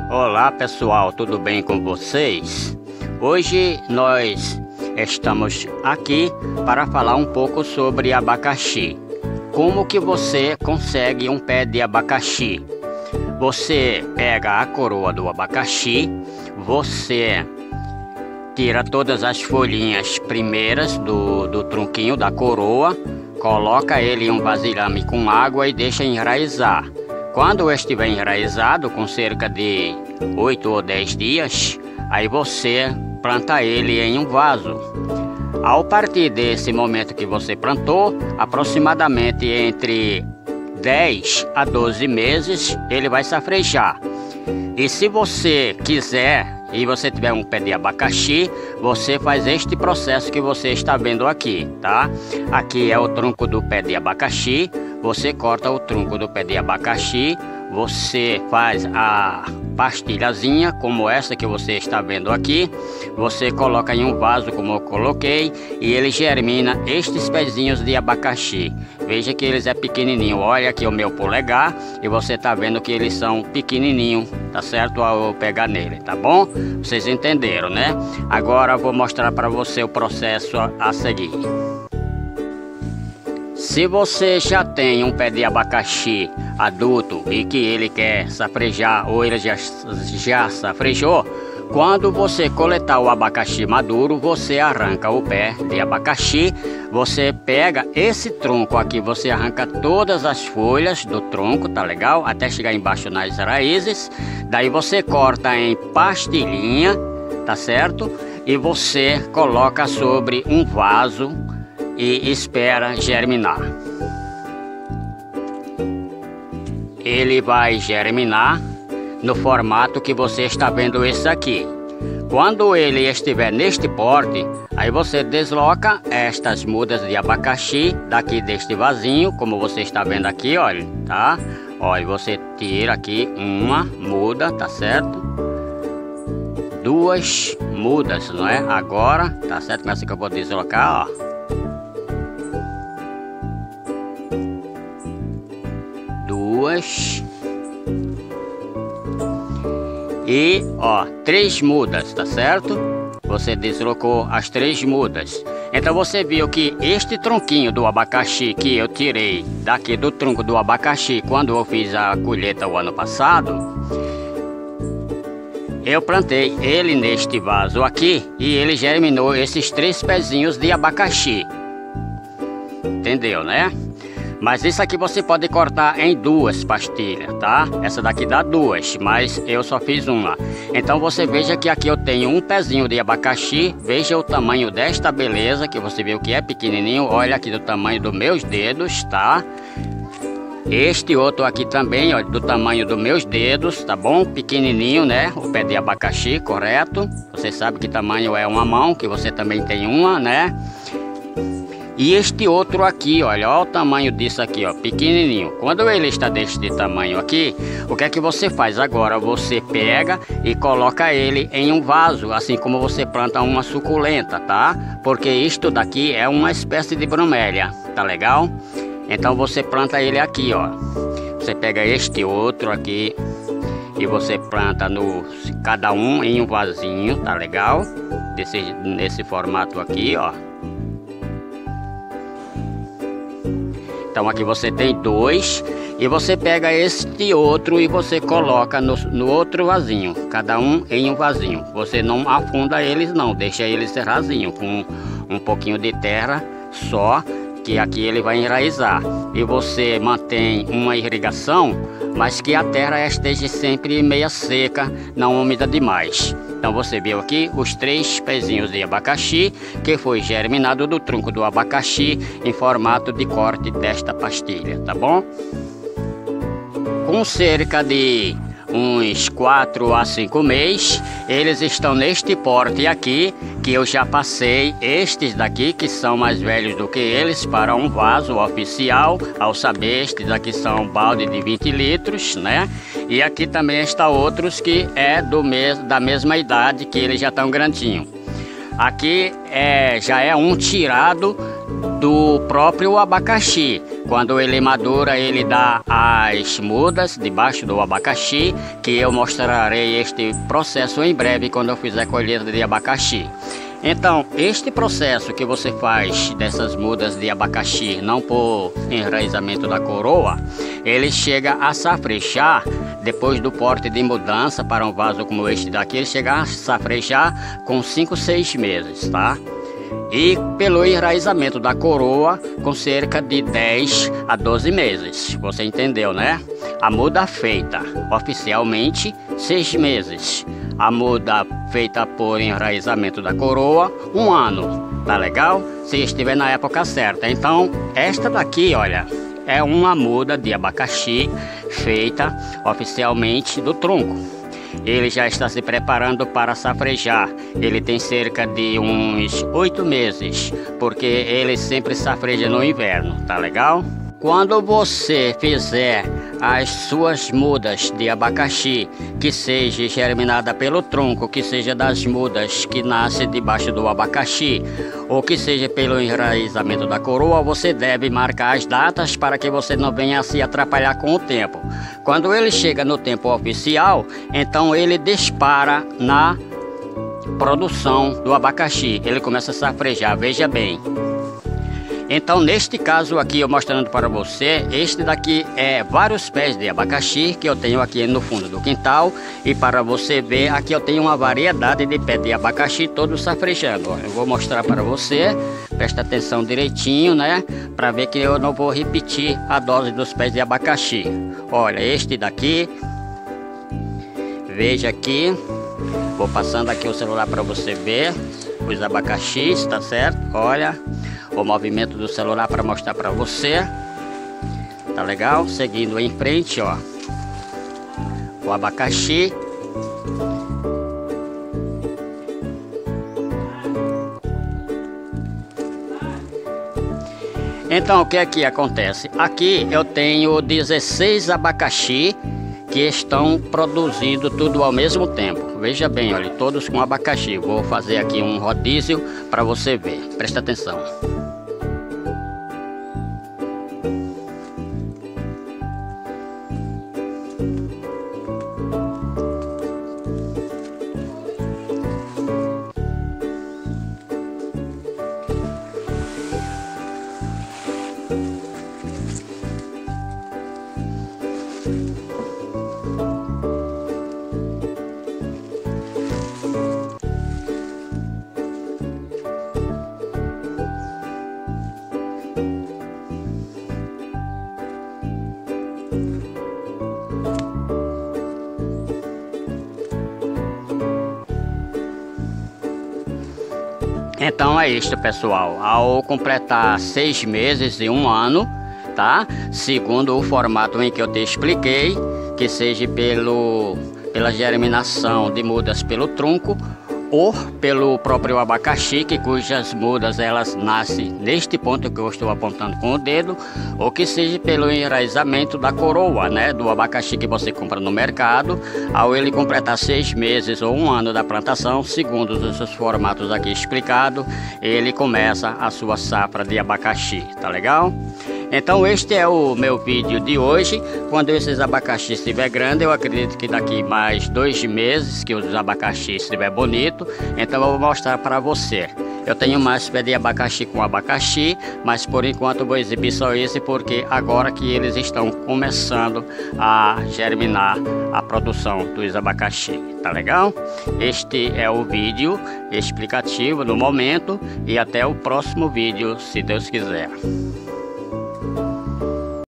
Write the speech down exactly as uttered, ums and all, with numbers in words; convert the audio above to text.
Olá pessoal, tudo bem com vocês? Hoje nós estamos aqui para falar um pouco sobre abacaxi. Como que você consegue um pé de abacaxi? Você pega a coroa do abacaxi, você tira todas as folhinhas primeiras do, do tronquinho da coroa, coloca ele em um vasilhame com água e deixa enraizar. Quando estiver enraizado, com cerca de oito ou dez dias, aí você planta ele em um vaso. Ao partir desse momento que você plantou, aproximadamente entre dez a doze meses, ele vai safrejar. E se você quiser e você tiver um pé de abacaxi, você faz este processo que você está vendo aqui, tá? Aqui é o tronco do pé de abacaxi. Você corta o tronco do pé de abacaxi, você faz a pastilhazinha como essa que você está vendo aqui, você coloca em um vaso como eu coloquei e ele germina estes pezinhos de abacaxi. Veja que eles é pequenininho, olha aqui o meu polegar e você está vendo que eles são pequenininho, tá certo? Ao pegar nele, tá bom? Vocês entenderam, né? Agora eu vou mostrar para você o processo a, a seguir. Se você já tem um pé de abacaxi adulto e que ele quer safrejar ou ele já, já safrejou, quando você coletar o abacaxi maduro, você arranca o pé de abacaxi, você pega esse tronco aqui, você arranca todas as folhas do tronco, tá legal? Até chegar embaixo nas raízes, daí você corta em pastilhinha, tá certo? E você coloca sobre um vaso e espera germinar. Ele vai germinar no formato que você está vendo esse aqui. Quando ele estiver neste porte, aí você desloca estas mudas de abacaxi daqui deste vasinho, como você está vendo aqui, olha, tá? Olha, você tira aqui uma muda, tá certo? Duas mudas, não é? Agora, tá certo? Começa que eu vou deslocar, ó. Duas e ó, três mudas, tá certo? Você deslocou as três mudas. Então você viu que este tronquinho do abacaxi que eu tirei daqui do tronco do abacaxi quando eu fiz a colheita o ano passado, eu plantei ele neste vaso aqui e ele germinou esses três pezinhos de abacaxi. Entendeu, né? Mas isso aqui você pode cortar em duas pastilhas, tá? Essa daqui dá duas, mas eu só fiz uma. Então você veja que aqui eu tenho um pezinho de abacaxi. Veja o tamanho desta beleza, que você viu que é pequenininho. Olha aqui do tamanho dos meus dedos, tá? Este outro aqui também, olha, do tamanho dos meus dedos, tá bom? Pequenininho, né? O pé de abacaxi, correto? Você sabe que tamanho é uma mão, que você também tem uma, né? E este outro aqui, olha, olha o tamanho disso aqui, ó, pequenininho. Quando ele está deste tamanho aqui, o que é que você faz agora? Você pega e coloca ele em um vaso, assim como você planta uma suculenta, tá? Porque isto daqui é uma espécie de bromélia, tá legal? Então você planta ele aqui, ó. Você pega este outro aqui e você planta no cada um em um vasinho, tá legal? Desse, nesse formato aqui, ó. Então aqui você tem dois e você pega este outro e você coloca no, no outro vasinho, cada um em um vasinho. Você não afunda eles não, deixa eles rasinho com um pouquinho de terra só, que aqui ele vai enraizar. E você mantém uma irrigação, mas que a terra esteja sempre meia seca, não úmida demais. Então você viu aqui os três pezinhos de abacaxi que foi germinado do tronco do abacaxi em formato de corte desta pastilha, tá bom? Com cerca de uns quatro a cinco meses, eles estão neste porte aqui, que eu já passei estes daqui, que são mais velhos do que eles, para um vaso oficial. Ao saber, estes daqui são um balde de vinte litros, né? E aqui também está outros que é do mes da mesma idade, que eles já estão grandinhos. Aqui é, já é um tirado do próprio abacaxi. Quando ele madura, ele dá as mudas debaixo do abacaxi, que eu mostrarei este processo em breve quando eu fizer colheita de abacaxi. Então, este processo que você faz dessas mudas de abacaxi, não por enraizamento da coroa, ele chega a safrejar, depois do porte de mudança para um vaso como este daqui, ele chega a safrejar com cinco, seis meses, tá? E pelo enraizamento da coroa, com cerca de dez a doze meses. Você entendeu, né? A muda feita oficialmente, seis meses. A muda feita por enraizamento da coroa, um ano. Tá legal? Se estiver na época certa. Então, esta daqui, olha, é uma muda de abacaxi feita oficialmente do tronco. Ele já está se preparando para safrejar. Ele tem cerca de uns oito meses, porque ele sempre safreja no inverno, tá legal? Quando você fizer as suas mudas de abacaxi, que seja germinada pelo tronco, que seja das mudas que nascem debaixo do abacaxi, ou que seja pelo enraizamento da coroa, você deve marcar as datas para que você não venha se atrapalhar com o tempo. Quando ele chega no tempo oficial, então ele dispara na produção do abacaxi. Ele começa a safrejar, veja bem. Então, neste caso aqui, eu mostrando para você, este daqui é vários pés de abacaxi que eu tenho aqui no fundo do quintal. E para você ver, aqui eu tenho uma variedade de pés de abacaxi todos safrejando. Eu vou mostrar para você, presta atenção direitinho, né? Para ver que eu não vou repetir a dose dos pés de abacaxi. Olha, este daqui, veja aqui, vou passando aqui o celular para você ver os abacaxis, tá certo? Olha o movimento do celular para mostrar para você, tá legal? Seguindo em frente, ó, o abacaxi. Então, o que é que acontece? Aqui eu tenho dezesseis abacaxi que estão produzindo tudo ao mesmo tempo. Veja bem, olha, todos com abacaxi. Vou fazer aqui um rodízio para você ver. Presta atenção. Então é isto, pessoal. Ao completar seis meses e um ano, tá? Segundo o formato em que eu te expliquei, que seja pelo, pela germinação de mudas pelo tronco ou pelo próprio abacaxi, que cujas mudas elas nascem neste ponto que eu estou apontando com o dedo, ou que seja pelo enraizamento da coroa, né, do abacaxi que você compra no mercado. Ao ele completar seis meses ou um ano da plantação, segundo os seus formatos aqui explicado, ele começa a sua safra de abacaxi, tá legal? Então este é o meu vídeo de hoje. Quando esses abacaxis estiver grande, eu acredito que daqui mais dois meses que os abacaxis estiver bonito, então eu vou mostrar para você. Eu tenho mais pé de abacaxi com abacaxi, mas por enquanto eu vou exibir só esse, porque agora que eles estão começando a germinar a produção dos abacaxi, tá legal? Este é o vídeo explicativo no momento, e até o próximo vídeo, se Deus quiser.